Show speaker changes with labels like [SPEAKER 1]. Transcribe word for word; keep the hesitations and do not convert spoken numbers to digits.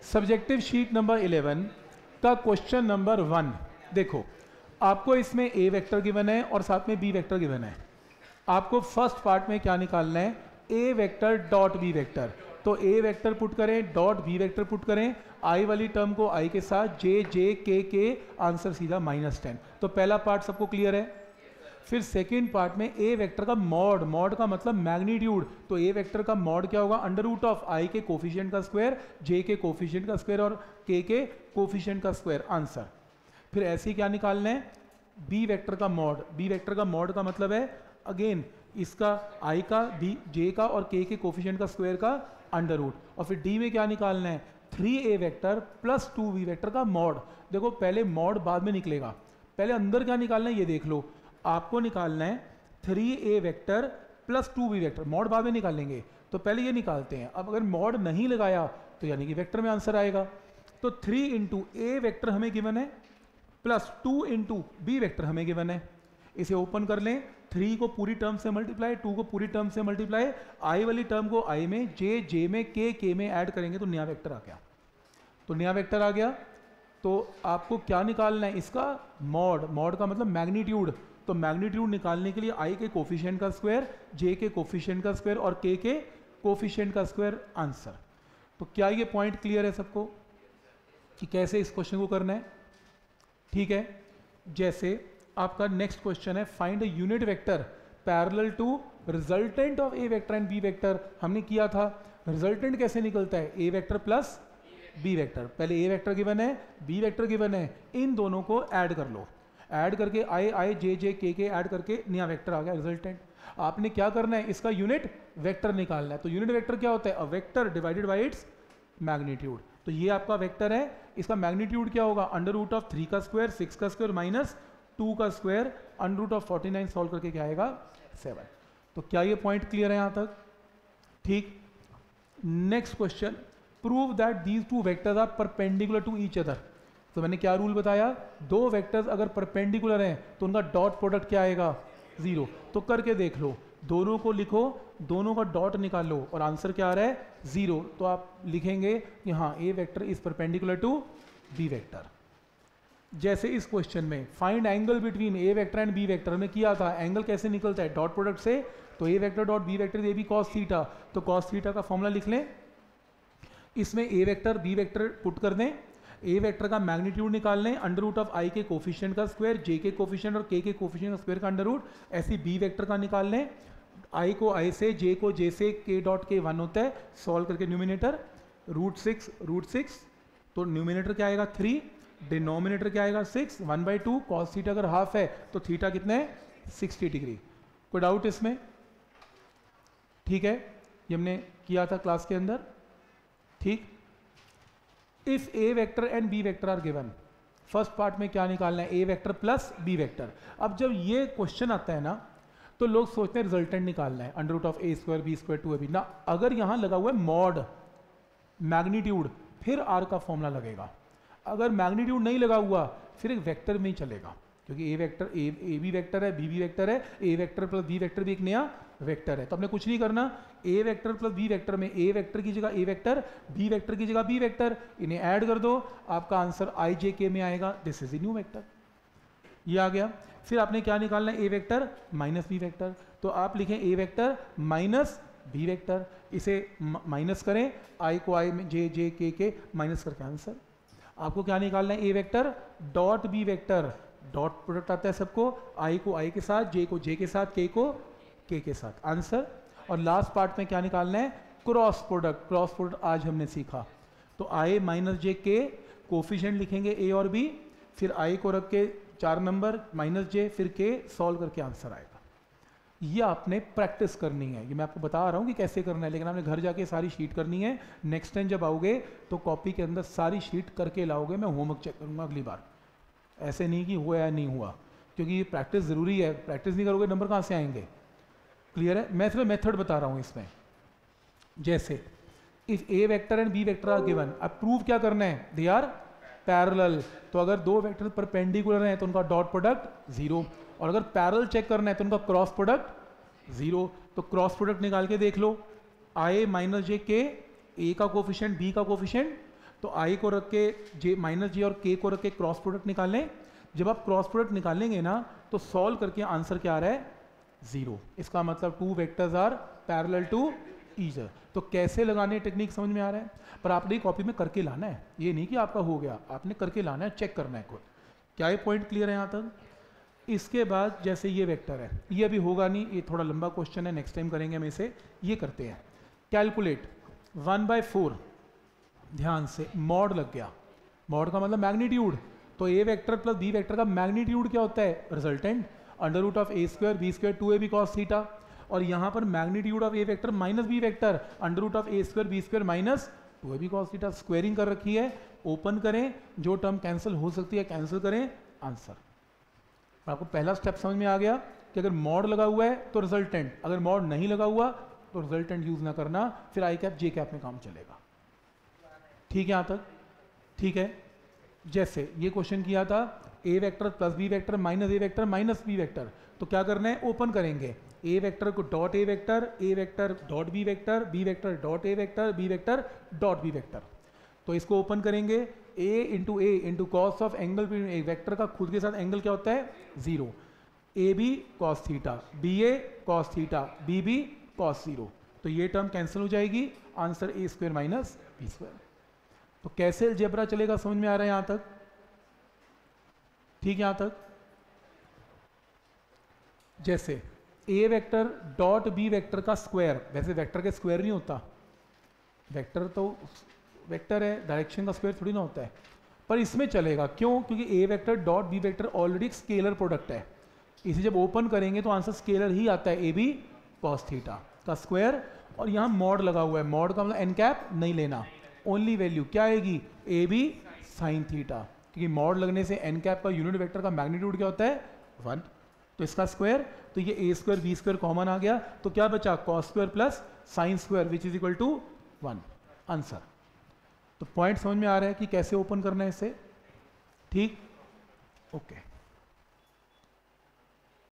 [SPEAKER 1] Subjective sheet number eleven का question number one देखो, आपको इसमें ए वेक्टर गिवन है और साथ में बी वेक्टर गिवन है। आपको फर्स्ट पार्ट में क्या निकालना है, A vector dot B vector. तो ए वेक्टर पुट करें, डॉट बी वेक्टर पुट करें, आई वाली टर्म को आई के साथ, जे जे के के, आंसर सीधा माइनस टेन। तो पहला पार्ट सबको क्लियर है। फिर सेकेंड पार्ट में ए वेक्टर का मॉड, मॉड का मतलब मैग्नीट्यूड। तो ए वेक्टर का मॉड क्या होगा, अंडर रूट ऑफ आई के कोफिशिएंट का स्क्वायर, जे के कोफिशिएंट का स्क्वायर और के के कोफिशिएंट का स्क्वायर, आंसर। फिर ऐसे ही क्या निकालना है, बी वेक्टर का मॉड। बी वेक्टर का मॉड का मतलब है अगेन इसका आई का, बी जे का और के के कोफिशिएंट का स्क्वायर का अंडर रूट। और फिर डी में क्या निकालना है, three A vector plus two B vector का मॉड। देखो पहले मॉड बाद में निकलेगा, पहले अंदर क्या निकालना है ये देख लो। आपको निकालना है three A vector plus two B vector, mod बाद में निकालेंगे तो पहले ये निकालते हैं। अब अगर मॉड नहीं लगाया तो यानी कि वेक्टर में आंसर आएगा। तो थ्री इंटू ए वेक्टर हमें गिवन है plus two into B vector हमें गिवन है। इसे ओपन कर लें, थ्री को पूरी टर्म से मल्टीप्लाई, टू को पूरी टर्म से मल्टीप्लाई, आई वाली टर्म को आई में, जे जे में, के के में ऐड करेंगे तो नया वेक्टर आ गया। तो नया वेक्टर आ गया। तो आपको क्या निकालना है, इसका मॉड। मॉड का मतलब मैग्नीट्यूड। तो मैग्नीट्यूड निकालने के लिए आई के कोफिशिएंट का स्क्वायर, जे के कोफिशिएंट का स्क्वायर और के के कोफिशिएंट का स्क्वायर, आंसर। तो क्या ये पॉइंट क्लियर है सबको कि कैसे इस क्वेश्चन को करना है? ठीक है। जैसे आपका नेक्स्ट क्वेश्चन है, find a unit vector parallel to resultant of A vector and B vector. हमने किया था, रिजल्टेंट कैसे निकलता है, A vector plus B vector. पहले ए वेक्टर गिवन है, बी वेक्टर गिवन है, इन दोनों को ऐड कर लो। ऐड करके आई आई जे जे के के ऐड करके नया वेक्टर आ गया रिजल्टेंट। आपने क्या करना है, इसका यूनिट वेक्टर निकालना है। तो यूनिट वेक्टर क्या होता है, a vector divided by its magnitude. तो ये आपका वेक्टर है, इसका मैग्नीट्यूड क्या होगा, अंडर रूट ऑफ थ्री का स्क्वायर, सिक्स का स्क्वायर माइनस टू का square, under root of forty nine solve करके क्या आएगा, सेवन। तो क्या ये पॉइंट क्लियर है यहां तक? ठीक। Next question, prove that these two vectors are perpendicular to each other. तो मैंने क्या रूल बताया, दो वेक्टर्स अगर परपेंडिकुलर हैं तो उनका डॉट प्रोडक्ट क्या आएगा, जीरो। तो करके देख लो, दोनों को लिखो, दोनों का डॉट निकालो और आंसर क्या आ रहा है, जीरो। तो आप लिखेंगे कि हाँ A vector is perpendicular to B vector. जैसे इस क्वेश्चन में find angle between A vector and B vector में किया था, एंगल कैसे निकलता है, डॉट प्रोडक्ट से। तो A vector dot B vector A B cos theta, तो कॉस थीटा का फॉर्मूला लिख लें। इसमें A vector B vector put कर दें, ए वेक्टर का मैग्नीट्यूड निकाल लें, अंडर रूट ऑफ आई के कोफिशिएंट का स्क्वायर, जे के कोफिशिएंट और के के कोफिशिएंट का स्क्वायर का अंडर रूट। ऐसी बी वेक्टर का निकाल लें, आई को आई से, जे को जे से, के डॉट के वन होता है, सॉल्व करके numerator root six root six. तो न्यूमिनेटर क्या आएगा थ्री, डिनोमिनेटर क्या आएगा six, one by two, cos theta अगर हाफ है तो थीटा कितने है, सिक्सटी डिग्री। कोई डाउट इसमें? ठीक है, ये हमने किया था क्लास के अंदर। ठीक। If A vector and B vector are given, first part में क्या निकालना है, A vector plus B vector. अब जब ये क्वेश्चन आता है ना तो लोग सोचते हैं रिजल्टेंट निकालना है, under root of A square B square two A B ना। अगर यहां लगा हुआ है मॉड मैग्नीट्यूड, फिर आर का फॉर्मूला लगेगा। अगर मैग्नीट्यूड नहीं लगा हुआ फिर एक वेक्टर में ही चलेगा, क्योंकि A vector A A B vector है, बी बी वेक्टर है, A vector plus B vector भी एक नया वेक्टर है। तो हमने कुछ नहीं करना, A vector plus B vector में ए वेक्टर की जगह ए वेक्टर, बी वेक्टर की जगह बी वेक्टर, इन्हें ऐड कर दो, आपका आंसर आई जे के में आएगा। This is a new vector, ये आ गया। फिर आपने क्या निकालना है, A vector minus B vector. तो आप लिखें A vector minus B vector, इसे माइनस करें, आई को आई में, जे जे के के माइनस करके आंसर। आपको क्या निकालना है, A vector dot B vector, dot product आता है सबको, आई को आई के साथ, जे को जे के साथ, के को के के साथ, आंसर। और लास्ट पार्ट में क्या निकालना है, क्रॉस प्रोडक्ट। क्रॉस प्रोडक्ट आज हमने सीखा। तो आई माइनस जे के, कोफिशिएंट लिखेंगे ए और बी, फिर आई को रख के चार नंबर माइनस जे, फिर के, सॉल्व करके आंसर आएगा। ये आपने प्रैक्टिस करनी है, ये मैं आपको बता रहा हूँ कि कैसे करना है, लेकिन आपने घर जाके सारी शीट करनी है। नेक्स्ट टाइम जब आओगे तो कॉपी के अंदर सारी शीट करके लाओगे, मैं होमवर्क चेक करूँगा अगली बार। ऐसे नहीं कि हुआ या नहीं हुआ, क्योंकि ये प्रैक्टिस ज़रूरी है। प्रैक्टिस नहीं करोगे नंबर कहाँ से आएंगे? क्लियर है? मैं सिर्फ मेथड बता रहा हूँ इसमें। जैसे if A vector and B vector are given, अब प्रूव क्या करना है, दे आर पैरेलल। तो अगर दो वेक्टर परपेंडिकुलर हैं तो उनका डॉट प्रोडक्ट जीरो, और अगर पैरेलल चेक करना है तो उनका क्रॉस प्रोडक्ट जीरो। तो क्रॉस प्रोडक्ट निकाल के देख लो, आई माइनस जे के, ए का कोफिशिएंट बी का कोफिशिएंट, तो आई को रख के जे माइनस जे और के को रख के क्रॉस प्रोडक्ट निकालें। जब आप क्रॉस प्रोडक्ट निकालेंगे ना तो सॉल्व करके आंसर क्या आ रहा है, जीरो। इसका मतलब two vectors are parallel to each other. तो कैसे लगाने टेक्निक समझ में आ रहा है, पर आपने कॉपी में करके लाना है, ये नहीं कि आपका हो गया, आपने करके लाना है, चेक करना है खुद। क्या ये पॉइंट क्लियर है यहाँ तक? इसके बाद जैसे ये वेक्टर है, ये अभी होगा नहीं, ये थोड़ा लंबा क्वेश्चन है, नेक्स्ट टाइम करेंगे हम इसे। ये करते हैं, कैलकुलेट वन बाय फोर, ध्यान से मॉड लग गया, मॉड का मतलब मैग्नीट्यूड, तो A vector plus B vector का मैग्नीट्यूड क्या होता है, resultant, under root of A square B square two A B cos theta, और यहाँ पर magnitude of A vector minus B vector under root of A square B square minus two A B cos theta. Squaring कर रखी है, open करें, जो term cancel हो सकती है कैंसिल करें, आंसर। आपको पहला स्टेप समझ में आ गया कि अगर मॉड लगा हुआ है तो रिजल्टेंट, अगर मॉड नहीं लगा हुआ तो रिजल्टेंट यूज ना करना, फिर आई कैप जे कैप में काम चलेगा। ठीक है यहाँ तक? ठीक है। जैसे ये क्वेश्चन किया था, A vector plus B vector minus A vector minus B vector, तो क्या करना है, ओपन करेंगे, ए वेक्टर को dot A vector, A vector dot B vector, B vector dot A vector, B vector dot B vector. तो इसको open करेंगे, A into A into cos of angle between A vector का खुद के साथ angle क्या होता है, zero, A B cos theta, B A cos theta, B B cos zero, तो ये टर्म कैंसिल हो जाएगी, answer A square minus B square. तो कैसे अलजेब्रा चलेगा समझ में आ रहा है यहां तक? ठीक है यहां तक? जैसे A vector dot B vector का स्क्वायर, वैसे वेक्टर के स्क्वायर नहीं होता, वेक्टर तो वेक्टर है, डायरेक्शन का स्क्वायर थोड़ी ना होता है, पर इसमें चलेगा। क्यों? क्योंकि A vector dot B vector already एक स्केलर प्रोडक्ट है, इसे जब ओपन करेंगे तो आंसर स्केलर ही आता है, ए बी कॉस थीटा का स्क्वायर, और यहाँ मॉड लगा हुआ है, मॉड का मतलब एन कैप नहीं लेना, ओनली वैल्यू क्या आएगी, ए बी साइन थीटा, क्योंकि मॉड लगने से एन कैप का यूनिट वेक्टर का मैग्नीट्यूड क्या होता है, वन, तो इसका स्क्वायर, तो ये A square B square common आ गया, तो क्या बचा, cos square plus sine square which is equal to one, answer. तो पॉइंट समझ में आ रहा है कि कैसे ओपन करना है इसे? ठीक, ओके।